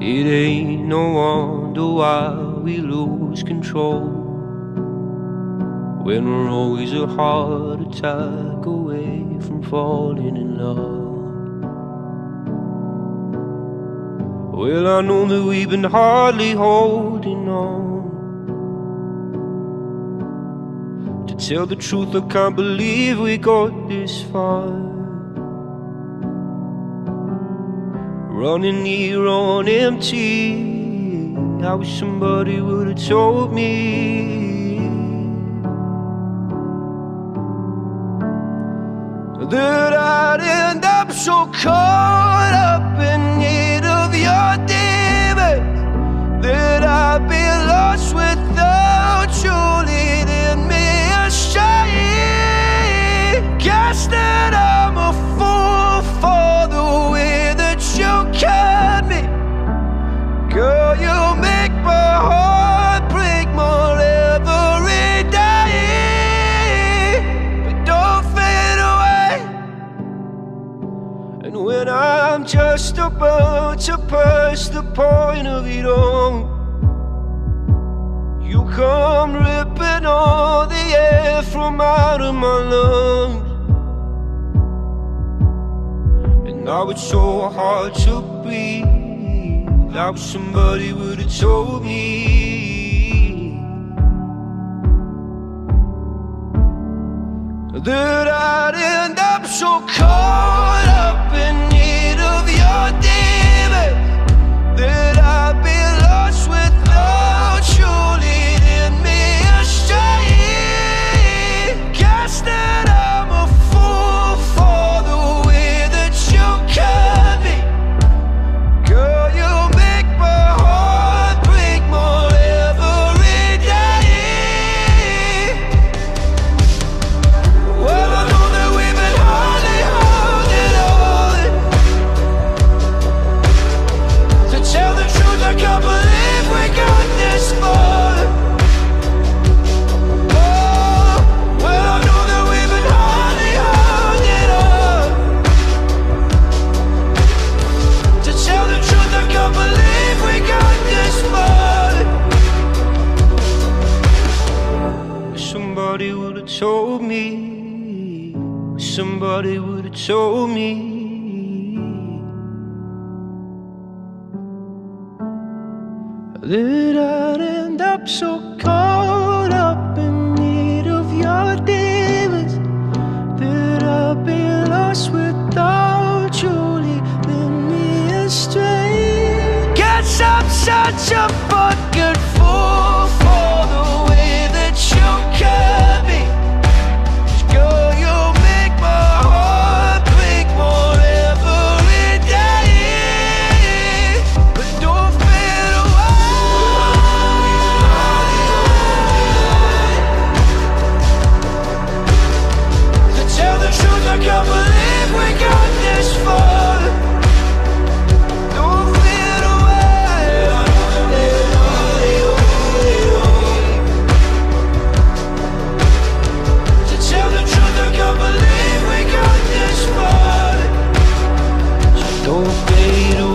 It ain't no wonder why we lose control, when we're always a heart attack away from falling in love. Well, I know that we've been hardly holding on. To tell the truth, I can't believe we got this far, running here on empty. I wish somebody would have told me that I'd end up so caught up in need of your demons, that I'd be lost without you leading me astray. Guess that I'm a fool for the way that you cut me. Girl, you make my heart break more every day, but don't fade away. And when I'm just about to pass the point of it all, you come ripping all the air from out of my lungs. And now it's so hard to breathe. I wish somebody would have told me that I'd end up so caught up in need of your demons, that I'd be lost without you leading me astray. Guess that I'm a fool for the way that you cut me. Girl, you make my heart break more every day. Well, I know that we've been hardly holding on. To tell the truth, I can't believe we got this far. Oh, well, I know that we've been hardly holding on. To tell the truth, I can't believe we got this far. Somebody would have told me, somebody would have told me that I'd end up so caught up in need of your demons, that I'd be lost without you leading me astray. Guess I'm such a fucking fool for the way that you cut me. 'Cause girl, you make my heart break more every day, but don't fade away. To tell the truth, I can't believe we got this far. Don't fade away. To tell the truth, I can't believe we got this far. So don't fade away.